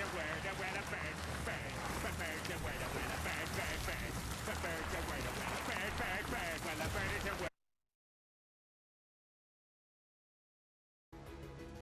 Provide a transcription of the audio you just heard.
word that when a bird, bird, but bird's a word that when a bird, bird, bird, but bird's a word that when a bird, bird, bird, when a bird is a word.